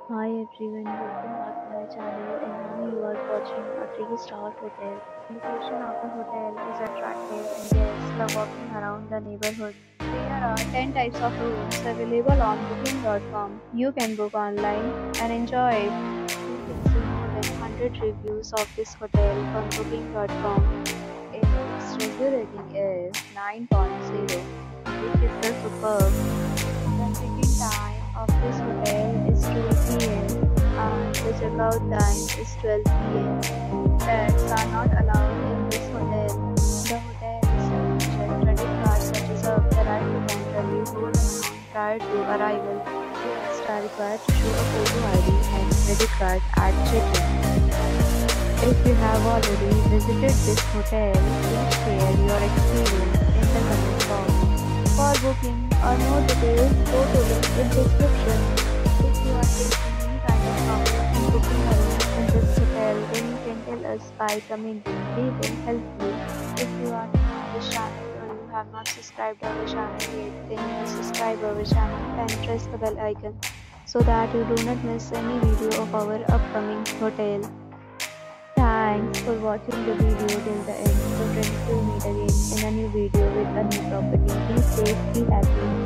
Hi everyone, welcome back to my channel and now you are watching a 3-star hotel. The location of the hotel is attractive and guests love walking around the neighborhood. There are 10 types of rooms available on booking.com. You can book online and enjoy it. You can see more than 100 reviews of this hotel on booking.com. Its review rating is 9.0, which is the superb. The check-in time of this hotel is 2 p.m. and the checkout time is 12 p.m. Pets are not allowed in this hotel. The hotel accepts credit cards that reserve the right to temporarily hold an amount prior to arrival. Guests are required to show a photo ID and credit card at check-in. If you have already visited this hotel, please share your experience in the comment box. For booking or more details, go to link in description. If you are facing any kind of problem in booking a room in this hotel, then you can tell us by commenting. We will help you. If you are new on this channel or you have not subscribed our channel yet, then you must subscribe our channel and press the bell icon so that you do not miss any video of our upcoming hotel. Thanks for watching the video till the end. So friends, we'll meet again in a new video with a new property. Be safe, be happy.